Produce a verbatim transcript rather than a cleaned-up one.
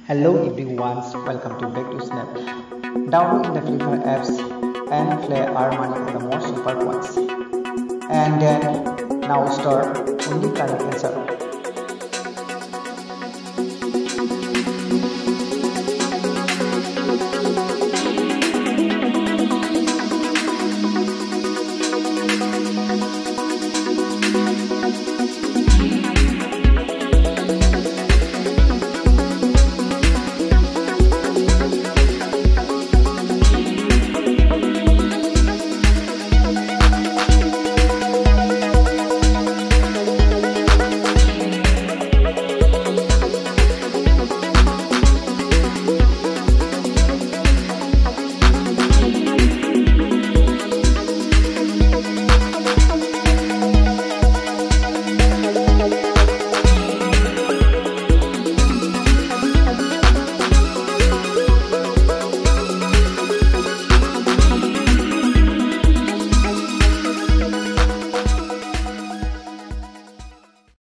Hello everyone, welcome to back to Snap. Download the Flipkart apps and play our money on the more super coins. And then now start only correct answer.